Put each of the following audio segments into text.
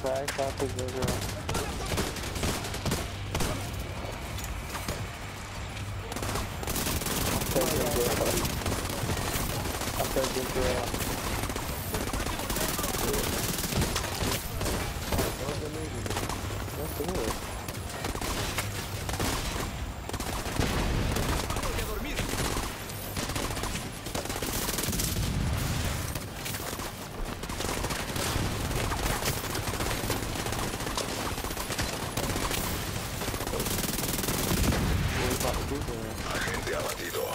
Vai, capa, girl. After the girl. Nothing else. Agente abatido.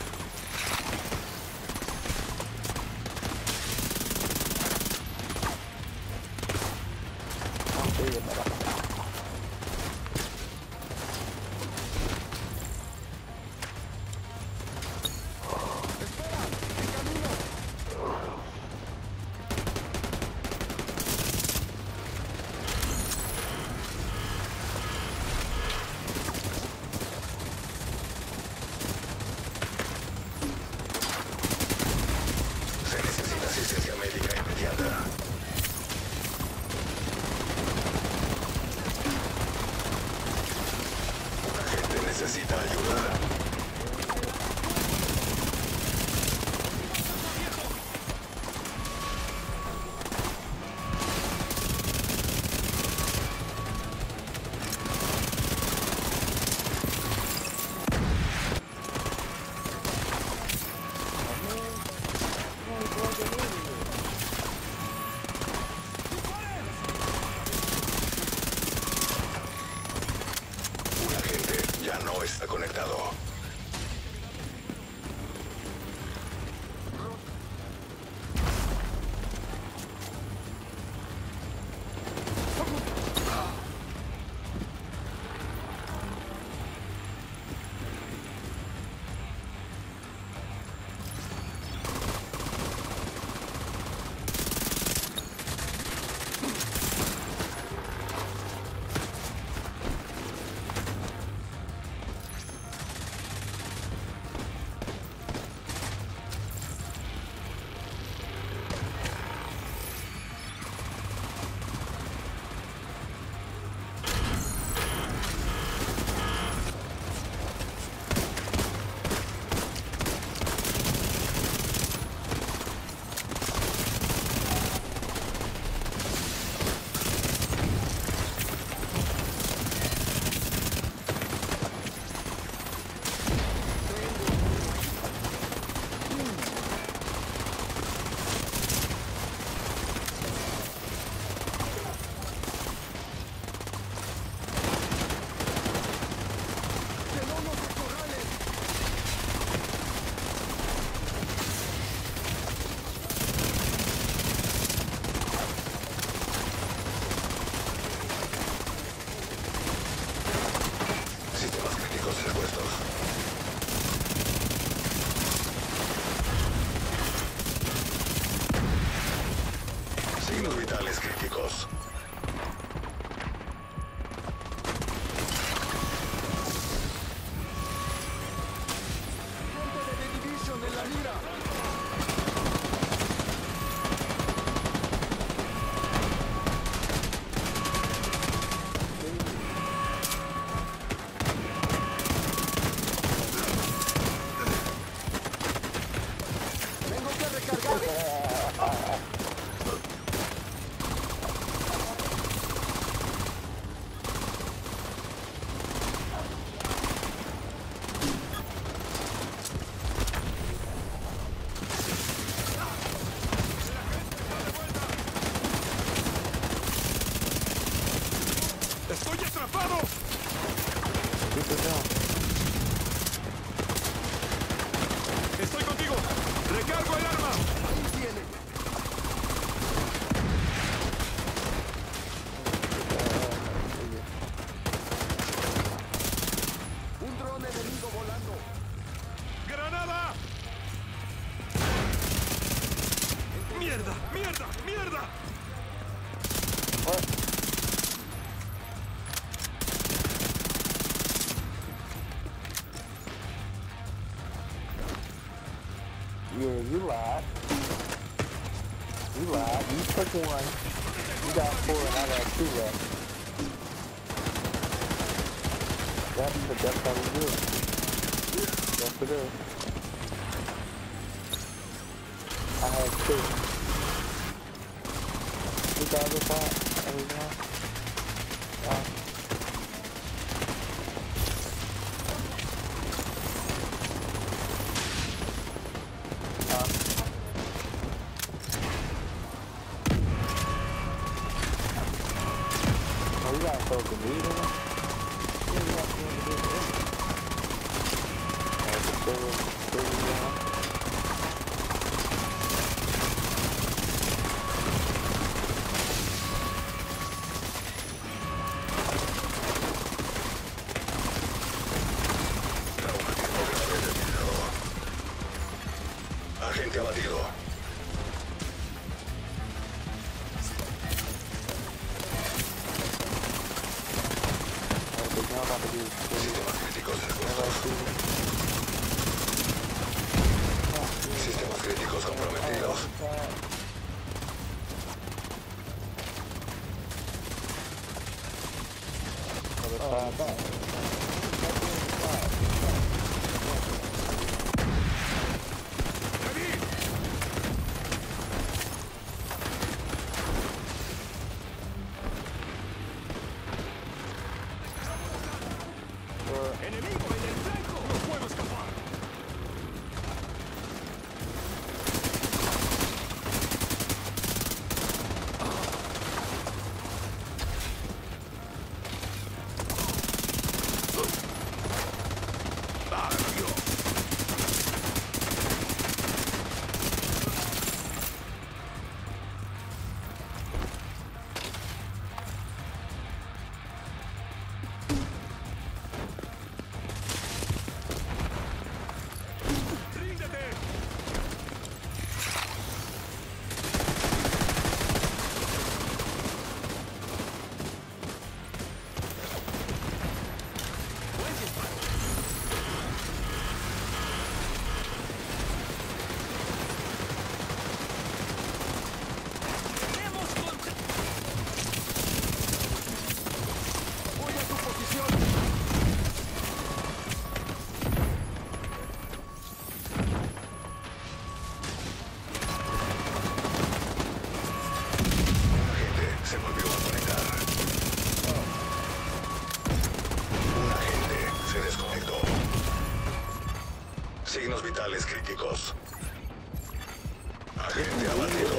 Se necesita asistencia médica inmediata. Un agente necesita ayuda. Un agente ya no está conectado. Sistemas críticos expuestos. Signos vitales críticos. ¡Estoy atrapado! ¡Estoy contigo! ¡Recargo el arma! Ahí viene. Un dron enemigo volando. ¡Granada! ¡Mierda! ¡Mierda! ¡Mierda! Yeah, you lied. You lied. You fucking lied. You got 4 and I got 2 left. That's how we do it. Yes, it is. I have 2. You got this out? Everything? Oh, you gotta throw grenade in it? Yeah, you got to throw grenade in it. Agente abatido. Sistemas críticos expuestos. Sistemas críticos comprometidos. ¡Enemigo en el flanco! ¡No puedo escapar! Signos vitales críticos. Agente abatido.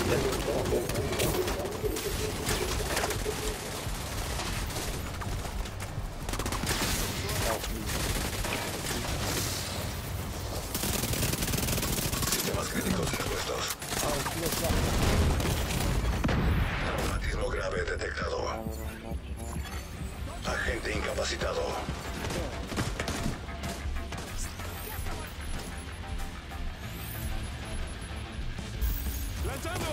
Sistemas críticos expuestos. Traumatismo grave detectado. Agente incapacitado. ¡Lanzando!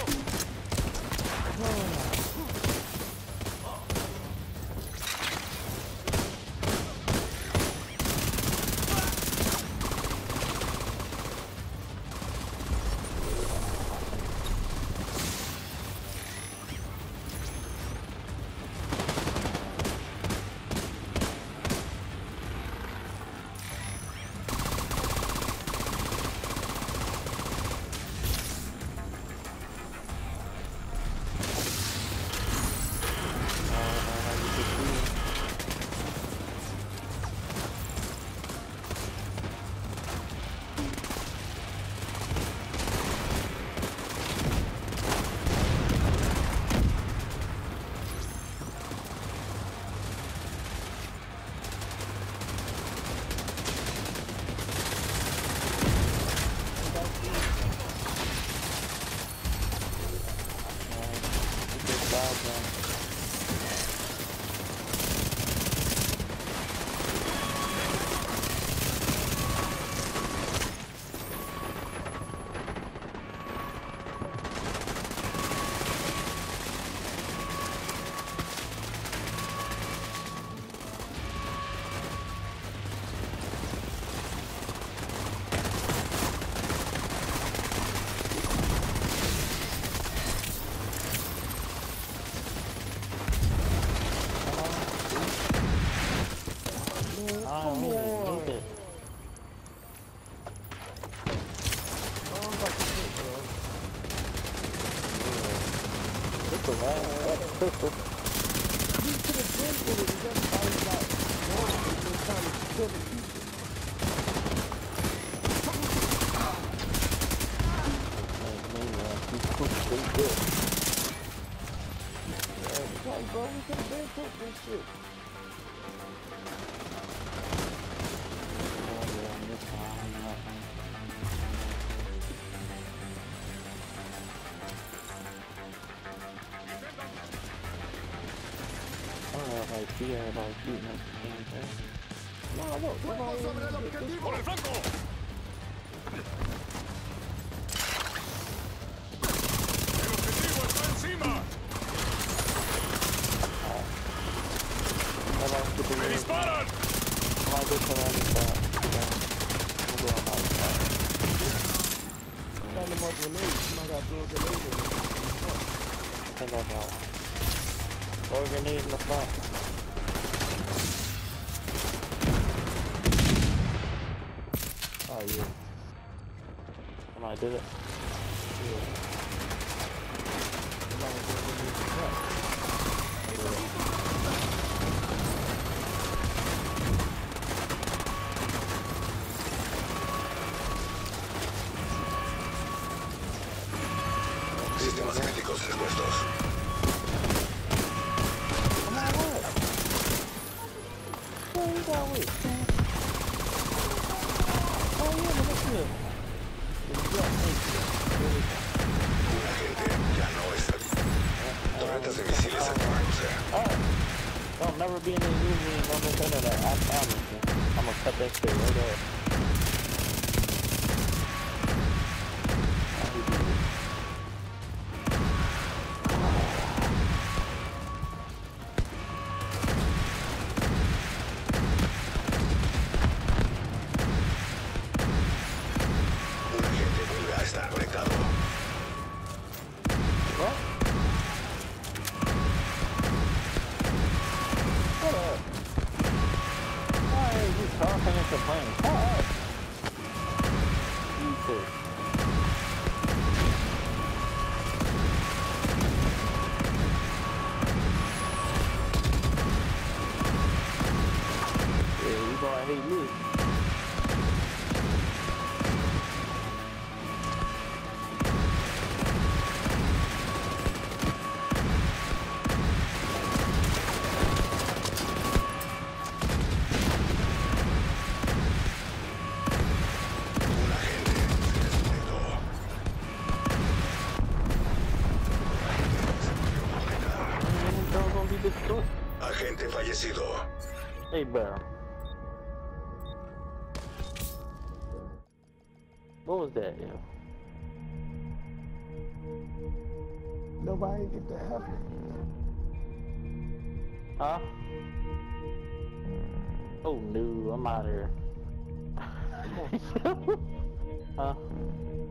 Come on. Nigga. Oh, I'm about to hit, bro. Pistol, man. Pistol. You could have been with it. You just probably got wrong. You were trying to kill the people. Pretty good. Yeah, like, bro, we could have been took this shit. I don't know if I see everybody shooting at the same time. No, look, ¡Fuego sobre el objetivo! ¡Por el flanco! ¡El objetivo está encima! ¡Me disparan! I'm gonna go to the other side. I'm going on the other side. got them up grenades. You might got to throw a grenade in it. I think I got one. Throw a grenade in the front. Oh yeah. Somebody did it. Yeah. You might throw a grenade in the front. Sistemas críticos expuestos. Come on, what? What you got with? Oh yeah, look at this. Un agente ya no está. Torretas de misiles activándose. Don't never be in this movie and don't say that. I promise you. I'm gonna cut that shit right off. Un agente vuelve a estar conectado. What? Shut up. Why are you talking and complaining? Shut up. Jesus. Yeah, you gonna hate me. Un agente se desconectó. Don't gonna be destroyed. Agente fallecido. Hey, bro. What was that, yo? Nobody get to happen. Huh? Oh no, I'm out of here. Huh?